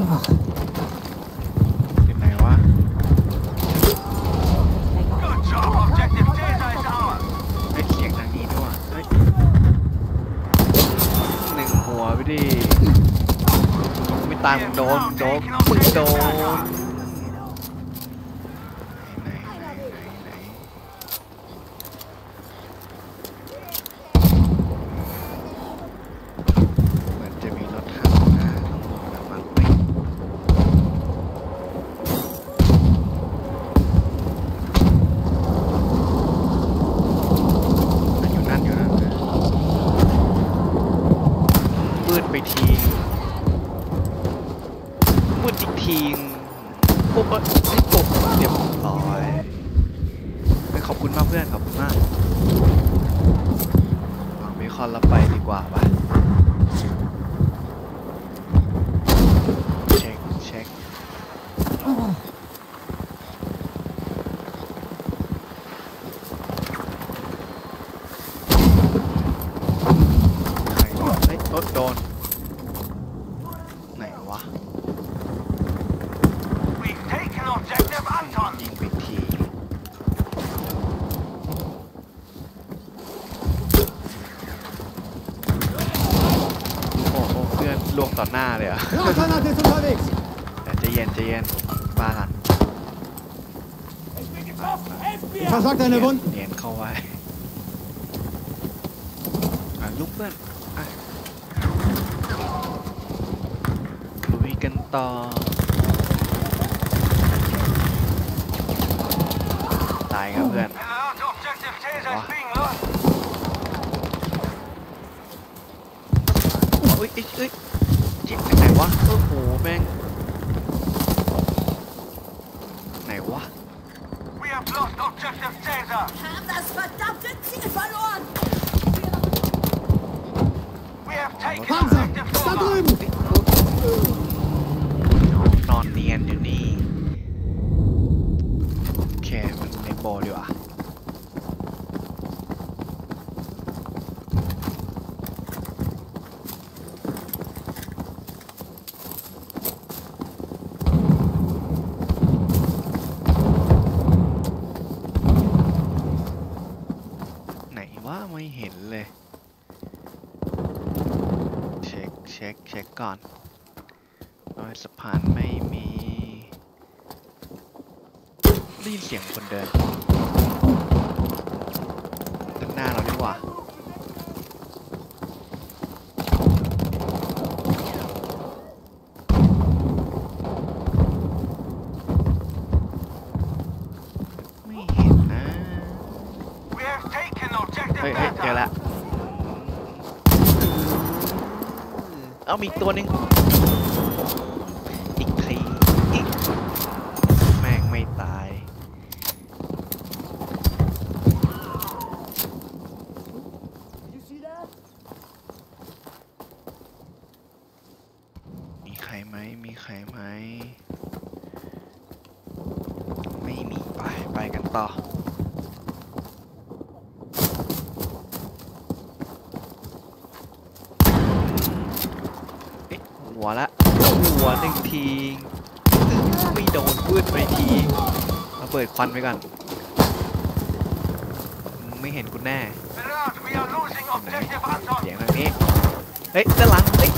ที่ไหนวะไอเสียงทางนี้ด้วยเฮ้ยหนึ่งหัวไปดิไม่ตายมึงโดนมึงโดนไหนเหมือนจะมีรถถังนะระวังไปอยู่นั่นมืดไปทีมืดอีกทีปุ๊บไม่ปุ๊บเรียบร้อยขอบคุณมากเพื่อนขอบคุณมากวางเบคอนแล้วไปดีกว่าป่ะเช็คใครโดนเฮ้ยโดนไหนวะยิงไปทีโอ้เพื่อนลวงต่อหน้าเลยอ่ะใจเย็นบ้ากันเนียนเข้าไว้ลุกเพื่อนลุยกันต่อตายครับเพื่อนอุ้ยจิตไหนวะโอ้โหแม่งไหนวะนอนเนียนอยู่นี่โอเคมันในโบดีกว่าไหนว่าไม่เห็นเลยเช็คก่อนสะพานไม่มีได้ยินเสียงคนเดินด้านหน้าเราดีกว่าไม่เห็นนะเฮ้ยเจอละเอามีอีกตัวหนึ่งอีกทีแม่งไม่ตายมีใครไหมไม่มีไปกันต่อหัวหนึ่งทีไม่โดนพืชไปทีมาเปิดควันไปก่อนไม่เห็นคุณแน่เสียงทางนี้เฮ้ยด้านหลังเฮ้ย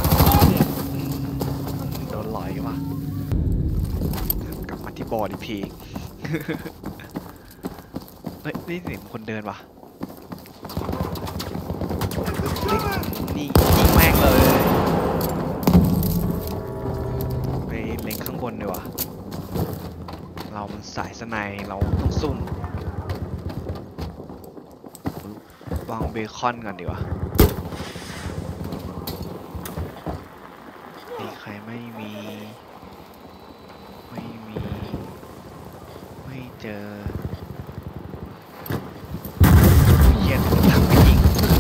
โดนลอยว่ะกลับมาที่บอร์ดอีกทีเฮ้ยนี่เสียงคนเดินว่ะนี่ยิงแม่งเลยเล็งข้างบนดีกว่าเรามันสายสไนเราต้องซุ่มวางเบคอนกันดีกว่ามีใครไม่เจอเย็นถังไปยิง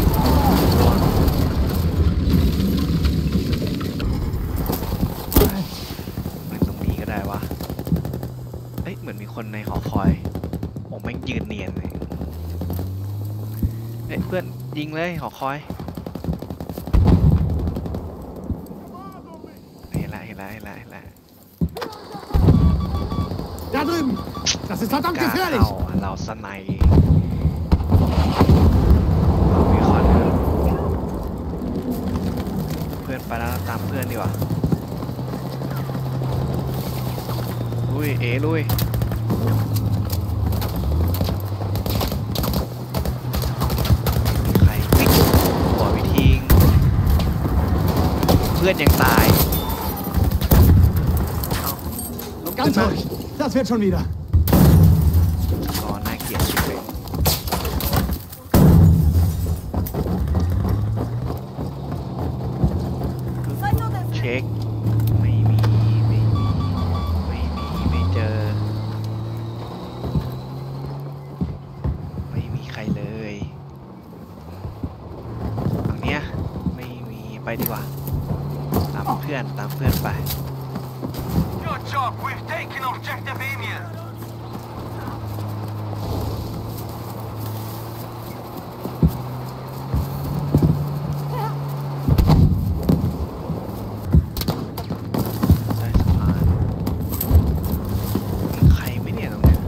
ได้วะเอ้ยเหมือนมีคนในหอคอยผมแม่งยืนเนียนเลยเอ้ยเพื่อนยิงเลยหอคอยเห็นละ ist verdammt กล้า gefährlich! เข้าเราสไนป์เรามีคอนเพื่อนไปแล้วตามเพื่อนดีกว่าลุยลุยใครวิ่งหัววิทิงเพื่อนยังตายลุกขึ้น Ganz มา ruhig! Das wird schon wieder! ก็น่าเกลียดชิบเลยเช็คไม่มีไม่เจอไม่มีใครเลยฝั่งเนี้ยไม่มีไปดีกว่าตามเพื่อนไป Good job. We've taken objective Emil. ได้สะพานมีใครไหมเนี่ยตรงเนี้ย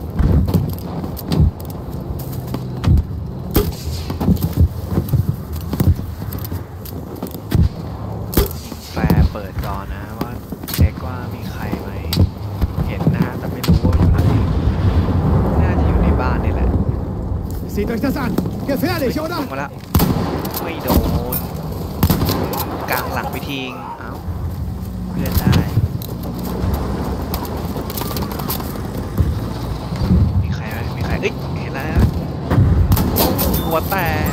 แฟร์เปิดก่อนนะว่าเช็คว่ามีใครไหมเห็นนะแต่ไม่รู้ว่าอยู่ไหนน่าจะอยู่ในบ้านนี่แหละ Seht euch das an! Gefährlich, ล oder? งมาแล้วไม่โดนกลางหลังไปทิ้งเอ้าเพื่อนได้มีใครไหมมีใครเอ้ยเห็นแล้วนะหัวแตก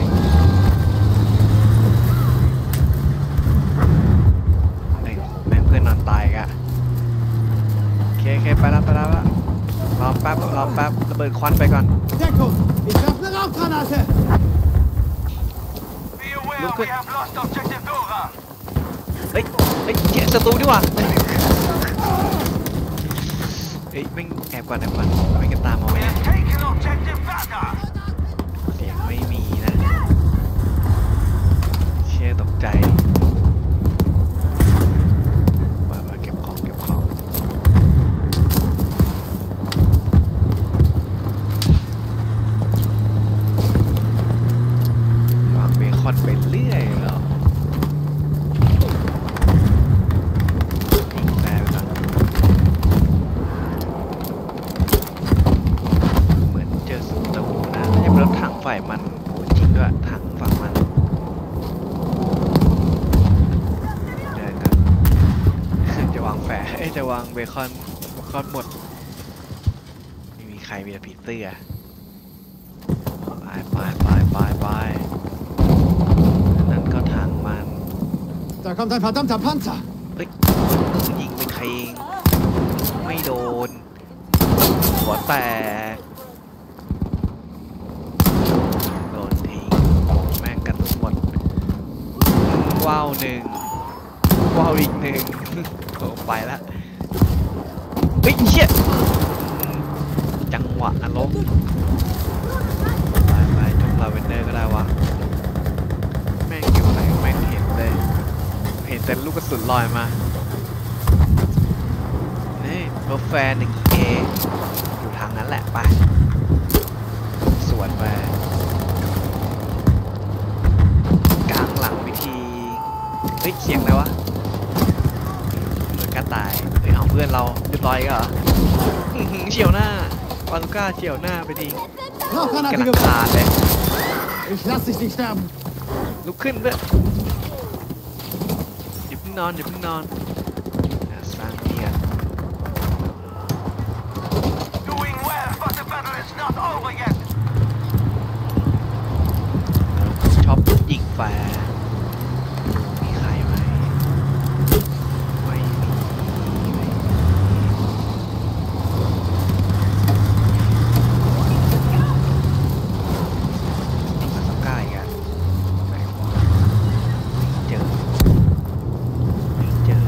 เฮ้ยแม่งเพื่อนนอนตายกะโอเคไปแล้วรอแป๊บระเบิดควันไปก่อน Deckung! Ich werfe eine Rauchgranate! Be aware, Look we at- have lost objective Dora. เฮ้ยเขียนศัตรูดีกว่าเฮ้ยแม่งแอบก่อนไม่กันตามมาไหม We have taken objective Vata. เสียงไม่มีนะเชี่ยตกใจมาเก็บของวางเบคอนไปเรื่อยเหรอยิงแฟร์ไปก่อนเหมือนเจอศัตรูนะไม่ใช่รถถังฝ่ายมันโหจริงด้วยถังฝั่งมันเดินกัน จะวางแฝงจะวางเบคอนหมดไม่มีใครมีแต่ผีเสื้อไปนั่นก็ถังมัน Da kommt ein verdammter Panzer! เฮ้ยยิงเป็นใครเองไม่โดนหัวแตกโดนทิ้งแม่งกันหมดว้าวหนึ่งว้าวอีกหนึ่ง โอ้ไปละเฮ้ยเชี่ยจังหวะนรกไปจบลาเวนเดอร์ก็ได้วะแม่งอยู่ไหนไม่เห็นเลยเห็นแต่ลูกกระสุนลอยมานี่รถแฟร์ 1A อยู่ทางนั้นแหละไปสวนไปกลางหลังวิธีเฮ้ยเสียงอะไรวะเหมือนกระต่ายเฮ้ยเอาเพื่อนเราเรียบร้อยก็เหรอเฉียวหน้าปาลูก้าเฉียวหน้าไปที Rauchgranate กำลัง geworfen! ขาดเลย Ich lass dich nicht sterben! ลุกขึ้นด้วยอย่าเพิ่งนอนสร้างเนียน Doing well, but the battle is not over yet. ชอบยิงแฟร์มีใครไหมไม่มีมาสักใกล้กันไหนวะไม่เจอ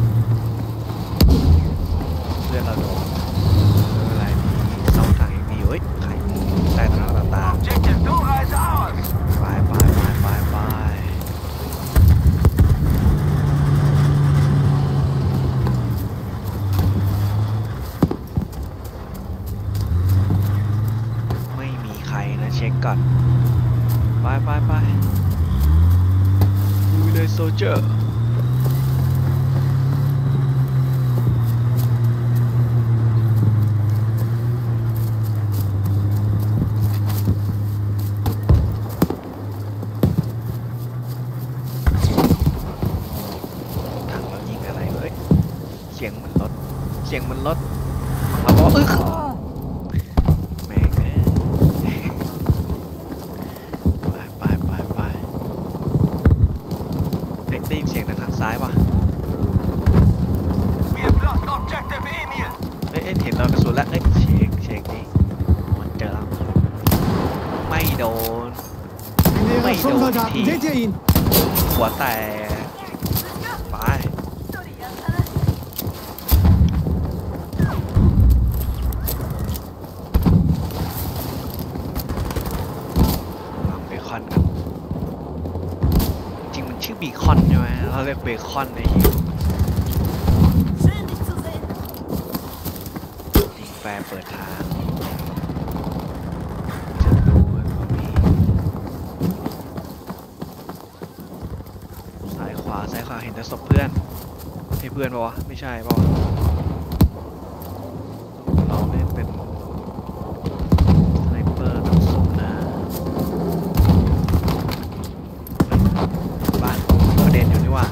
เพื่อนเราโดนไม่เป็นไรมีเสาทางยังมีอยู่เฮ้ยใครได้ตา Objective Dora is ours. ไป soldier ถังเรายิงอะไรเว้ยเสียงเหมือนรถเราบอกแม่งเอ้ยไปได้ยินเสียงทางซ้ายว่ะ We have lost objective Emil. เห็นเรากระสุนแล้วเช็คนี่มันเจอแล้วไม่โดน Ein leerer Mei, Sturmsoldaten. Doti. Seht ihr ihn? หัวแตกไปวางเบคอนกันจริงมันชื่อบีคอนใช่ไหมเราเรียกเบคอนในฮิว Schön, dich zu sehen. ยิงแฟร์เปิดทางจะดูว่ามีซ้ายขวาเห็นแต่ศพเพื่อนให้เพื่อนปะวะไม่ใช่ปะวะเราเล่นเป็นสไนเปอร์แบบสุ่มนะบ้านประเด็นอยู่นี่ว่า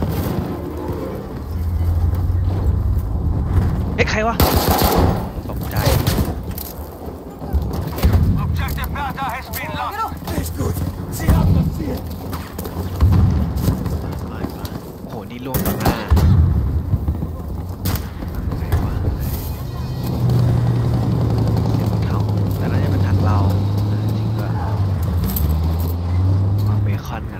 ใครวะตกใจ Objective Bertha has been lost. Nicht gut. Sie haben das Ziel. โอ้โห นี่ล่วงต่อหน้าไหนวะเสียงเท้าแต่น่าจะเป็นทางเราจริงด้วยวางเบคอนกัน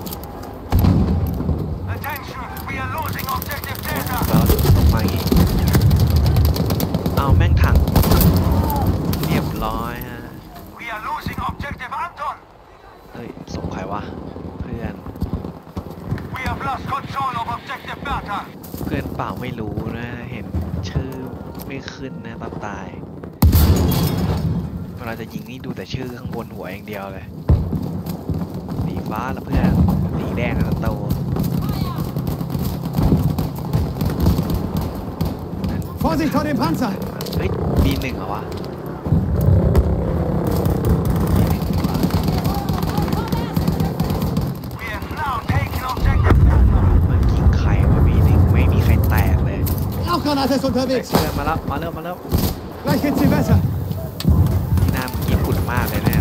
Attention, we are losing objective Delta. เราต้องมาอีกเอาแม่งถังเรียบร้อยฮะ We are losing objective Anton. เฮ้ยส่งใครวะ เพื่อน We have lost control of objective Bertha. เพื่อนเปล่าไม่รู้นะ เห็นชื่อไม่ขึ้นนะตอนตายเวลาจะยิงนี่ดูแต่ชื่อข้างบนหัวอย่างเดียวเลยสีฟ้าละเพื่อนสีแดงนะโต Vorsicht vor dem Panzer. เฮ้ย B1 เหรอวะ We have now taken objective Bertha. มันยิงใครวะ B1 ไม่มีใครแตกเลย Rauchgranate ist แต่ unterwegs. เพื่อนมาแล้ว Gleich geht's viel besser. ที่หน้ามันญี่ปุ่นมากเลยนะ